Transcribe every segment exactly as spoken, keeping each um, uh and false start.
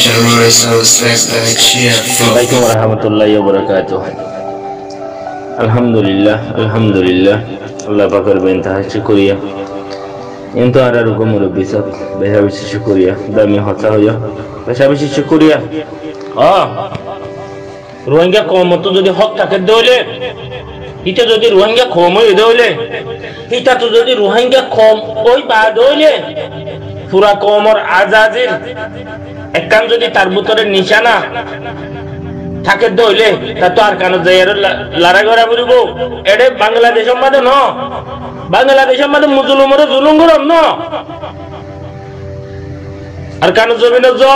Assalamualaikum warahmatullahi wabarakatuh. Alhamdulillah, alhamdulillah. Allah pakar bentah syukuria. Into ara ruko murabbi sab, beha bishi syukuria. Dami hota hoya. Beha bishi syukuria. Ah. Rohingya kaum to jodi hak থাকে dole. Ita jodi Rohingya kaum hoye dole. Ita to jodi Rohingya kaum oi ba dole. Pura kaumor azazir একখান যদি তার ভিতরে নিশানা থাকে দইলে তা তো আর কেন যাই লড়াই করা বলবো এটা বাংলাদেশের মধ্যে ন বাংলাদেশের মধ্যে মুসলমানরা জুলুম করম ন আর কেন জমিনে জ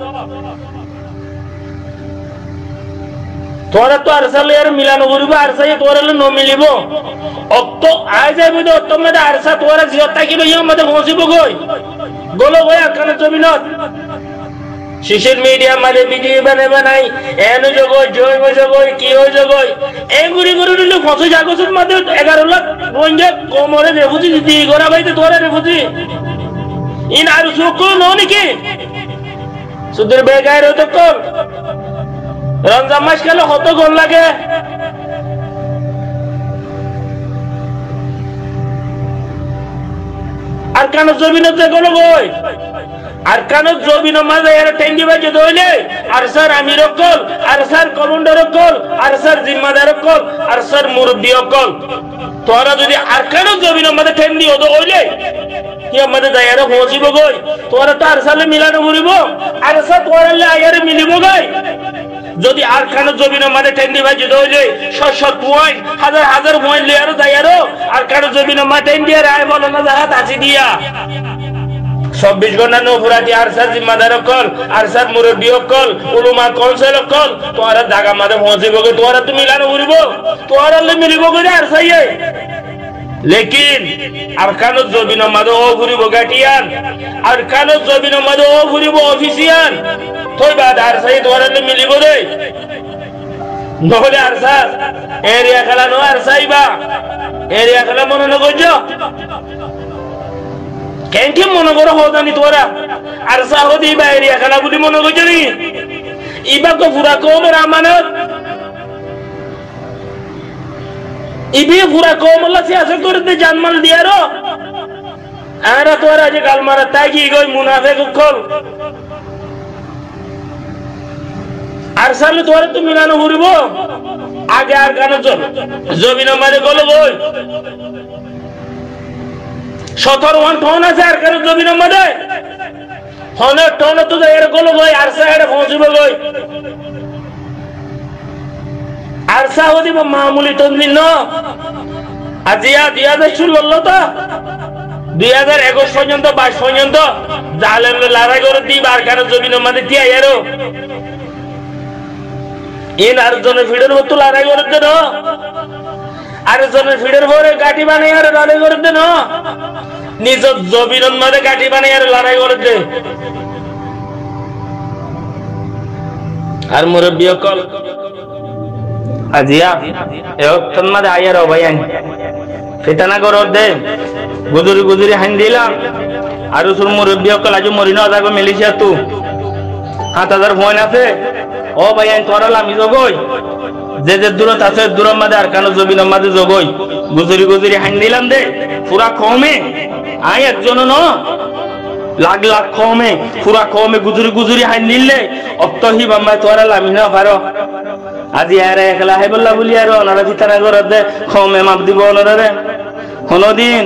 তোরা তো আর সালে আর মিলানো বলবো আর সাই তোরা ন মিলিব অত আয় যাবে তো অত মধ্যে আর সা তোরা জিয়ত থাকিব ইয়া মধ্যে পৌঁছিব গই বলো ভাই আর কেন জমিনত সোশ্যাল মিডিয়া মানে ভিডিও বানাই বানাই এনো জগই জৈব জগই কি হই জগই এগুরি গুরি দিলে ফসে জাগসুর মধ্যে এগারো লাখ রোহিঙ্গা কোমরে রেফুজি দি গোরা ভাইতে তোরা রেফুজি ইন আর সুকো ননি কি সুদের বেগায় রত কর রমজান মাস গেল কত গোল লাগে আর কেন জমিনতে গেল বই আর কেন জমিন মাঝে এর টেঙ্গি বাজে দইলে আর স্যার আমির কল আর স্যার কমান্ডার কল আর স্যার জিম্মাদার কল আর স্যার মুরব্বি কল তোরা যদি আর কেন জমিন মাঝে টেঙ্গি হতো হইলে কি আমাদের দায়ারে পৌঁছিব গই তোরা তো আর সালে মিলানো মরিব আর স্যার তোরালে আয়ারে মিলিব গই যদি আর কেন জমিন মাঝে টেঙ্গি বাজে দইলে শত শত পয়েন্ট হাজার হাজার পয়েন্ট লিয়ারো দায়ারো আর কেন জমিন মাঝে টেঙ্গি আর আয় বলো না জাহাত আসি দিয়া চব্বিশ ঘন্টা নৌফুরাটি আর স্যার জিম্মাদার কল আর স্যার মুরব্বী কল উলুমা কাউন্সিল কল তোরা জায়গা মাঝে পৌঁছিব তোরা তো মিলানো ঘুরিব তোরা মিলিব করে আর সাইয়ে লেকিন আর কেন জমিন মাঝে ও ঘুরিব গাটিয়ান আর কেন জমিন মাঝে ও ঘুরিব অফিসিয়ান তোই বাদ আর সাই তোরা মিলিব রে নহলে আর স্যার এরিয়া খেলা নো আর সাইবা এরিয়া খেলা মনে নগজ কেন কি মনে করো হদানি তোরা আর সাহদি বাইরিয়া খেলা বলি মনে করছো নি ইবা তো পুরা কমের আমানত ইবি পুরা কম আল্লাহ সিয়াসত করে দে জানমাল দিয়ারো আরা তোরা যে গাল মারা তাগি গই মুনাফিক কল আর সালে তোরা তো মিলানো ঘুরব আগে আর গান চল জমিন মারে গলো বই সতেরো ওয়ান টন আছে আর কেন জমিনের মধ্যে হনের টন তো এর গলো গই আর সাইডে পৌঁছবে গই আর সাউদি মামুলি টন দিন ন আজিয়া দুই হাজার ষোলো তো দুই হাজার একুশ পর্যন্ত বাইশ পর্যন্ত জালেম লড়াই করে দিই আর কেন জমিনের মধ্যে দিয়া এরো ইন আর জনের ভিড়ের মতো লড়াই করে দেন আর জনের ভিড়ের পরে গাটি বানিয়ে আর লড়াই করে দেন নিজ জমিনের মধ্যে গাটি বানিয়ে আর লড়াই করে দে আর মুরব্বী কল আজিয়া এতন মধ্যে আয়ার ভাই ফিতানা করো দে গুজুরি গুজুরি হান দিলাম আর সুর মুরব্বী কল আজ মরিনা যাগো মিলিছিয়া তু সাত হাজার ফোন আছে ও ভাই তোরা লামি জগই যে যে দূরত আছে দূরের মধ্যে আর কেন জমিনের মধ্যে জগই গুজুরি গুজুরি হান দিলাম দে পুরা কমে আই একজন ন লাখ লাখ কমে পুরা কমে গুজুরি গুজুরি হান নিলে অত্তহি বাম্মা তোরা লামি না পারো আজি আরে একলা হে বল্লা বলি আর ওনারা ভিতরে করে দে কমে মাপ দিব ওনারা রে হনদিন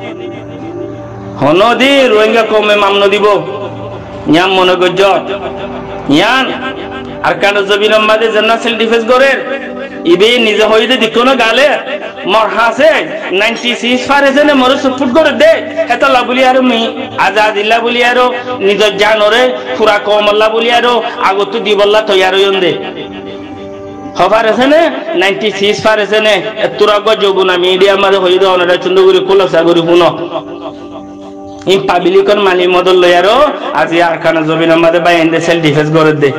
হনদিন রোহিঙ্গা কমে মামনো দিব ইয়াম মনে গজ্জ ইয়ান আর কেন জমিনের মাঝে জান্নাত সেল ডিফেন্স করে ইবে নিজে হইতে দিকো না গালে মর হাসে छियानवे পারেছেনে মর সাপোর্ট করে দে এত লাবলি আর মি আজাদিল্লাহ বলি আর নিজ জানরে পুরা কমল্লা বলি আর আগত দিবল্লা তৈয়ার হইন্দে খবরেছেনে छियानवे পারেছেনে এতুরাগ যোগুনা মিডিয়া মাঝে হইদো ওনারা চন্দ্রগুরি কোলসা গরি পুনো ইন পাবলিকন মানি মদল লয়ারো আজি আর খান জমিনের মাঝে বাইন্দে সেল ডিফেন্স করে দে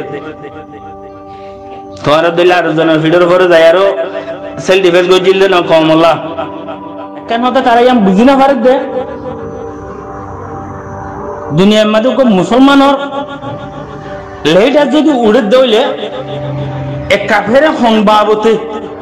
তোরা দইলা আর জন ভিডিওর পরে যায় আর সেল ডিফেন্স গজিলে না কমলা কেন তো তারা ইয়াম বুঝি না পারে দে দুনিয়ার মধ্যে কো মুসলমানর লেটা যদি উড়ে দইলে এক কাফের সংবাবতে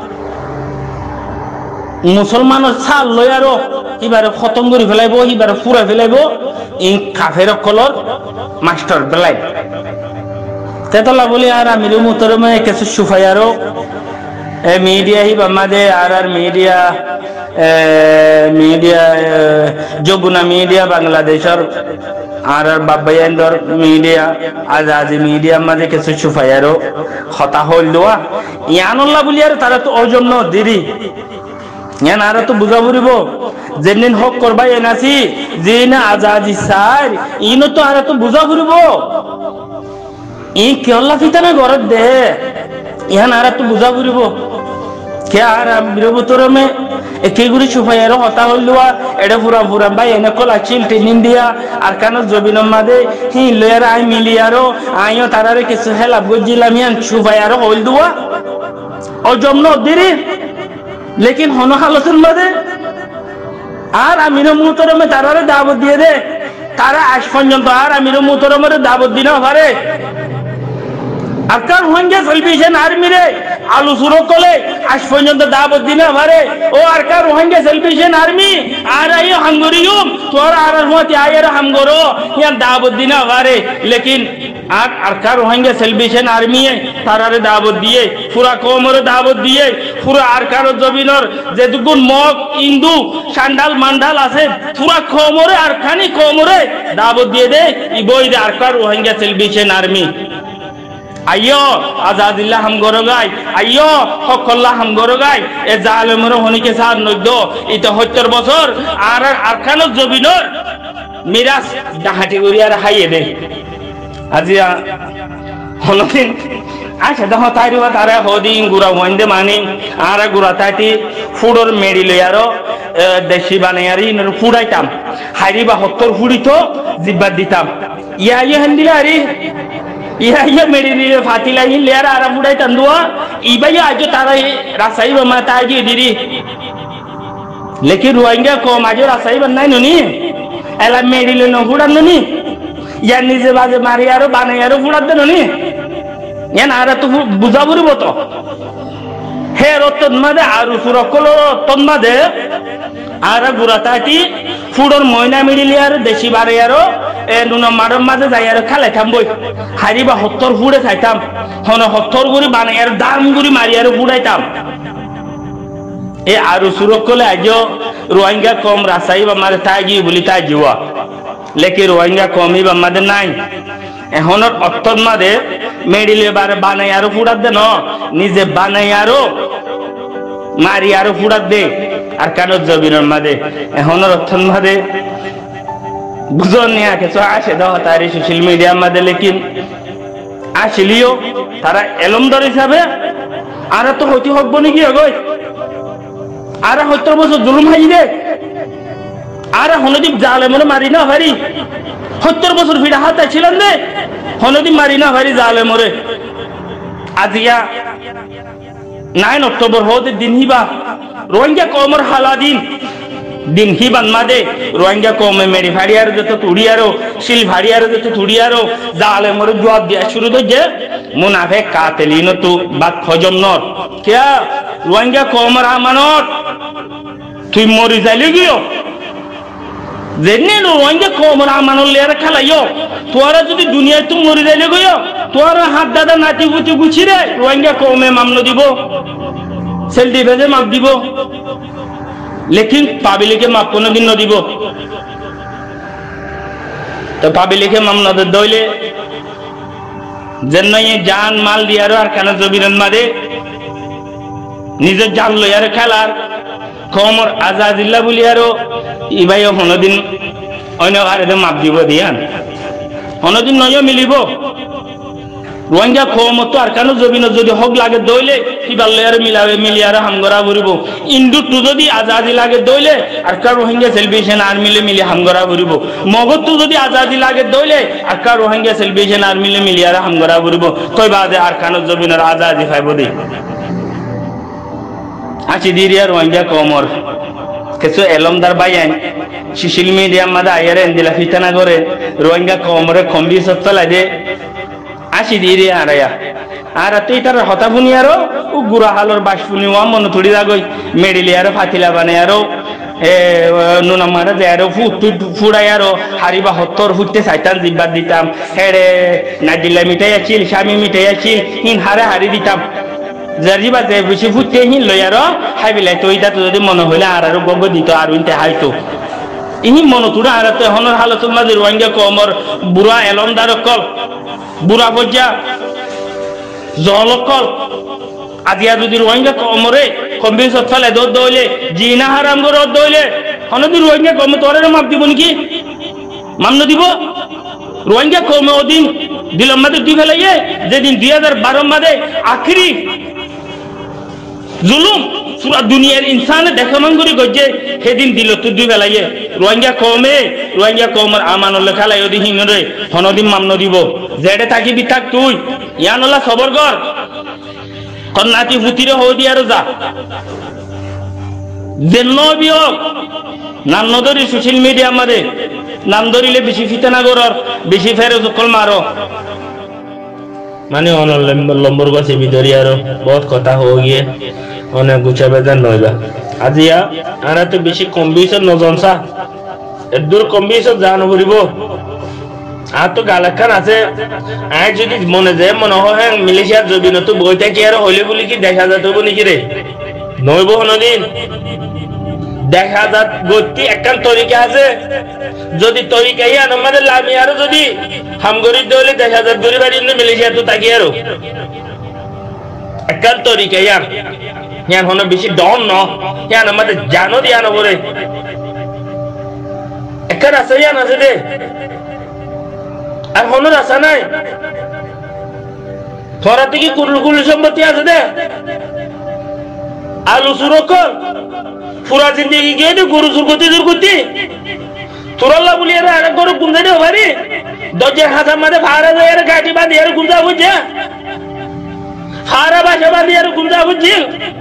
মুসলমানের ছাল লই আরো এবারে খতম করে ফেলাইব এবারে পুরা ফেলাইব এই কাফের কলর মাস্টার বেলাই তেতলা বলি আর আমির মুহতরমে কিছু সুফাই আরো মিডিয়া হি বামাদে আর আর মিডিয়া মিডিয়া যমুনা মিডিয়া বাংলাদেশের আর আর বাবাইন্দর মিডিয়া আজাদি মিডিয়া মাঝে কিছু সুফাই আরো হতা হইল দোয়া ইয়ানুল্লাহ বলি আর তারা তো অজন্য দিদি ইয়ান আর তো বুঝা পড়িব যেদিন হক করবা এনাছি যেদিন আজাদি চাই ইনো তো আর তো বুঝা পড়িব ই কেল্লা ফিতানা ঘরত দে ইহান আর তো বুঝা পড়িব কে আর বিরবতরমে একেগুড়ি সুফাইয়ারও হতা হইলুয়া এটা পুরা পুরা ভাই এনে কল আছিল ট্রেনিং দিয়া আর কান জবিনম মাদে হি লয়ার আই মিলিয়ারও আইও তারারে কিছু হেলাপ গজিলাম ইয়ান সুফাইয়ারও হইল দুয়া ও জমন দিরি লেকিন হন হালতের মাদে আর আমির মুহতরমে তারারে দাওয়াত দিয়ে দে তারা আজ পর্যন্ত আর আমির মুহতরমের দাওয়াত দিনা পারে আকার হঙ্গে সেলফিশন আর্মি রে আলু সুরো কলে আজ পর্যন্ত দাওয়াত দিনা পারে ও আরকার হঙ্গে সেলফিশন আর্মি আর আইও হাঙ্গরিয়ুম তোর আর মতি আয়ের হাঙ্গরো ইয়ান দাওয়াত দিনা পারে লেকিন আর আরকার হঙ্গে সেলফিশন আর্মি তারারে দাওয়াত দিয়ে পুরা কওমের দাওয়াত দিয়ে পুরা আরকার জবিনর যেটুকুন মগ ইন্দু সান্ডাল মান্ডাল আছে পুরা কওমের আরখানি কওমের দাওয়াত দিয়ে দে ই বই দে আরকার হঙ্গে সেলফিশন আর্মি আইয়ো আজাদিল্লাহ হাম গরগাই আইয়ো হকল্লাহ হাম গরগাই এ জালেমের হনিকে সার নদ্য ইতে সত্তর বছর আর আরখানো জবিনর মিরাজ ডাহাটি করিয়ার হাইয়ে দে আজিয়া হনদিন আচ্ছা দেখো তাইরুয়া তারা হদিন গুড়া হইন্দে মানি আর গুড়া তাইটি ফুডর মেডি লইয়ারো দেশি বানাইয়ারি ফুড়াইতাম হাইরি বা হত্তর ফুড়িত জিব্বার দিতাম ইয়া ইয়ে হেন্দিলা আরি ইয়া ইয়া মেডি নিয়ে ফাতিলা হি লেয়ার আর ফুড়াই তান্দুয়া ইবাইয়া আজো তারা রাসাই বামা তাই দিয়ে দিদি লেকিন রোহিঙ্গা কম আজো রাসাই বান্নাই ননি এলা মেডি লই নফুড়ান ননি ইয়া নিজে বাজে মারি আরো বানাই আরো ফুড়াত দে ননি ইয়ান আর তো বুঝা পড়িব তো হে রতন মাদে আরু সুরকল রতন মাদে আর গুড়াতাটি ফুডর ময়না মিডিলি আর দেশি বারে আরো এ নুন মাডম মাঝে যাই আর খালাইতাম বই হারিবা হত্তর ফুড়ে খাইতাম হন হত্তর গুড়ি বানাই আর দাম গুড়ি মারি আর ফুড়াইতাম এ আরু সুরকলে আজ রোহিঙ্গা কম রাসাই বা মারে তাই গিয়ে বলি তাই জিওয়া লেকি রোহিঙ্গা কমই বা মাদের নাই এখন অত্তর মাদে মেডিলে বারে বানাই আরো ফুড়াত দে ন নিজে বানাই আরো মারি আরো ফুড়াত দে আর কানো জবিনের মাদে এখন অত্তর মাদে বুঝন নিয়ে কিছু আসে দাও তারি সোশ্যাল মিডিয়ার মাদে লেকিন আসলিও তারা এলমদার হিসাবে আর তো হইতে হকব নাকি অগয় আর সত্তর বছর জুলুম হাই দে আর হনদীপ জালেমরে মারি না ভারি সত্তর বছর ফিরা হাত ছিলেন দে হনদীপ মারি না ভারি জালেমরে আজিয়া নাইন অক্টোবর হতে দিন হিবা রোহিঙ্গা কমর হালা দিন দিন হিবান মাদে রোহিঙ্গা কমে মেরি ভাড়িয়ার যত তুড়িয়ারো শিল ভাড়িয়ার যত তুড়িয়ারো জালেমরে জবাব দিয়া শুরু দে মুনাফে কাতেলিন তু বাদ খজম নর কিয়া রোহিঙ্গা কমর আমানত তুই মরি যাইলে গিয়ে যেনে রোহিঙ্গা কমর আমানত লেয়ার খেলাইও তোরা যদি দুনিয়ায় তুই মরি যাইলে গিয়ে তোরা হাত দাদা নাতি পুতি গুছি রে রোহিঙ্গা কমে মামলা দিব সেল ডিফেন্সে মাপ দিব লেকিন পাবলিকে মাপ কোনোদিন ন দিব তো পাবলিকে মামলা দইলে যেন জান মাল দিয়ারো আর কেন জবিরন মাদে নিজের জান লইয়ার খেলার কমর আজাদিল্লা বলি আরো ইবাই কোনোদিন অন্য আর মাপ দিব দিয়ান কোনোদিন নয় মিলিব রোহিঙ্গা কমতো আর কেন জবিন যদি হক লাগে দইলে কিবার লয়ার মিলাবে মিলিয়ার হামগরা ভরিব ইন্দু টু যদি আজাদি লাগে দইলে আর কার রোহিঙ্গা সেলিব্রেশন আর্মিলে মিলি হামগরা ভরিব মগজ টু যদি আজাদি লাগে দইলে আর কার রোহিঙ্গা সেলিব্রেশন আর্মিলে মিলিয়ার হামগরা ভরিব কই বাদে আর কেন জবিনের আজাদি পাইব দি আছি দিরিয়া রোহিঙ্গা কমর কিছু এলমদার বাইয়ান সোশ্যাল মিডিয়ার মাঝে আইয়ারে এন্দিলা ফিতানা করে রোহিঙ্গা কমরে কম্বি সত্তলা দে আসি দিয়ে আড়াইয়া আর তুই তার হতা ফুনি আরো ও গুড়া হালোর বাস ফুনি ও মন থুড়ি যাগই মেডিলি আরো ফাতিলা বানে আরো এ নুনা মারা যে আরো ফুট ফুড়াই আরো হারিবা হত্তর ফুটতে চাইতাম জিব্বার দিতাম হেড়ে নাডিলা মিঠাই আছিল স্বামী মিঠাই আছিল হিন হারে হারি দিতাম জারিবা যে বেশি ফুটতে হিন লই আরো হাই বিলাই তো এটা তো যদি মনে হইলে আর আরো গব দিত আর উনতে হাইতো ইহি মন তুড়া আর তো হনর হালতুল মাঝে রোহিঙ্গা কমর বুড়া এলমদার কল বুড়া পর্যা জলকল আজিয়া যদি রোহিঙ্গা কমরে কম্বি সফলে দৌড় দৌলে জিনা হারাম করে দৌলে হনদি রোহিঙ্গা কম তোরে মাপ দিব নাকি মামন দিব রোহিঙ্গা কম ওদিন দিলম মাদে দুই ফেলাইয়ে যেদিন দুই হাজার বারো মাদে আখরি জুলুম পুরা দুনিয়ার ইনসানে দেখামান করে গজে সেদিন দিল তুই দুই ফেলাইয়ে রোহিঙ্গা কমে রোহিঙ্গা কমর আমানলে খেলাই ওদি হিনরে হনদিন মামন দিব জেডে থাকিবি থাক তুই ইয়ানলা সবর কর কন্নাতি ফুতিরে হদি আর যা যেন বিয়োগ নাম নদরি সোশ্যাল মিডিয়া মারে নাম ধরিলে বেশি ফিতানা করর বেশি ফেরে সকল মারো মানে অনল লম্বর গাছে ভিতরি আরো বহুত কথা হয়ে গিয়ে অনেক গুছা বেজান নইবা আজিয়া আরা তো বেশি কম্বিশন নজনসা এদূর কম্বিশন জানো বলিব আর তো গালাখান আছে আয় যদি মনে যায় মনে হয় মিলেশিয়ার জবিন তো বইটা কি আর হইলে বলি কি দেখা যেত নাকি রে নইব হনদিন দেখা যাত গতি একখান তরিকা আছে যদি তরিকাই আমাদের লামি আরো যদি হামগরি দলে দেখা যাত গরি বাড়ি মিলেশিয়া তো তাকি আরো একখান তরিকাই আর ইয়ান হন বেশি ডন ন ইয়ান আমাদের জানো দিয়া নবরে একখান আছে ইয়ান আছে রে আর হনর আসা নাই তোরা থেকে কুরুল কুরুল সম্পত্তি আছে দে আলু সুরকল পুরা জিন্দগি গিয়ে দে গরু সুরগতি দুর্গতি তোরাল্লা বলি এরা আরেক গরু গুন্দা দেও ভারি দরজে হাজার মাঝে ভাড়া যায় এর গাড়ি বাঁধি এর গুন্দা বুঝছে হারা বাসা বাঁধি এর গুন্দা বুঝছি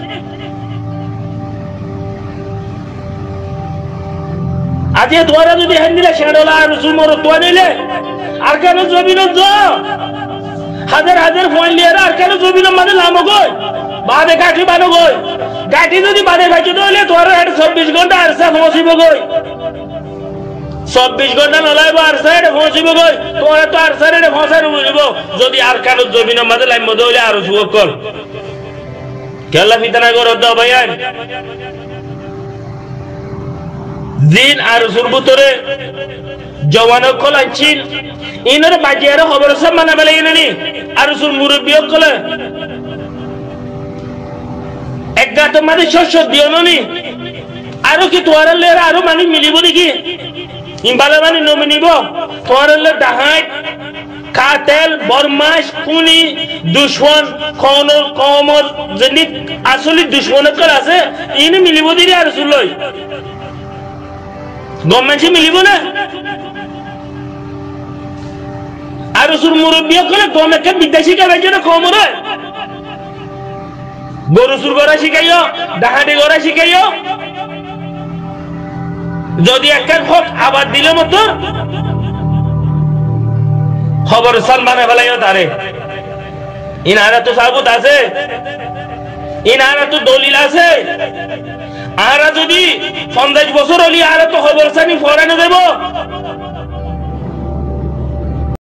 আজ তোরা যদি হ্যান দিলে শেড়লা আর সুমর তো নিলে আর কেন জমিন হাজার হাজার ফোন লিয়ে আর কেন জমিন মাঝে লামো গই বাদে কাঠি বানো গই গাঠি যদি বাদে ভাইছে তাহলে তোর হেড চব্বিশ ঘন্টা আর সে পৌঁছিব গই চব্বিশ ঘন্টা নলাইব আর সাইড পৌঁছিব গই তোরা তো আর সাইড পৌঁছার বুঝিব যদি আর কেন জমিন মাঝে লাইম দইলে আর যুবক কল কেলা ফিতানা করো দাও ভাইয়া দিন আর সুরবুতরে জওয়ানক কলাইছিল ইনর বাজিয়ারে খবর সব মানা বেলে ইনানি আর সুর মুরব্বিয়ক কলে একগাত মাঝে শস্য দিও ননি আরো কি তোয়ারে আরো মানি মিলিব নাকি ইম্বালে মানি নমিনিব তোয়ারে ডাহাই কাতেল বরমাস খুনি দুশ্মন কনর কমর যদি আসলে দুশ্মনের কল আছে ইনে মিলিব দিলি আর সুলই গভর্নমেন্ট মিলিব না আর সুর মুরব্বী কলে গভর্নমেন্টকে বিদ্যা শিখাবার জন্য কমরে গরু সুর করা শিখাইও ডাহাটি করা শিখাইও যদি একখান হক আবার দিলে মতো খবর সালমানে ফেলাইও তারে ইনারা তো সাবুত আছে ইনারা তো দলিল আছে আরা যদি পঞ্চাশ বছর হলি আর তো খবর সানি ফরানো দেব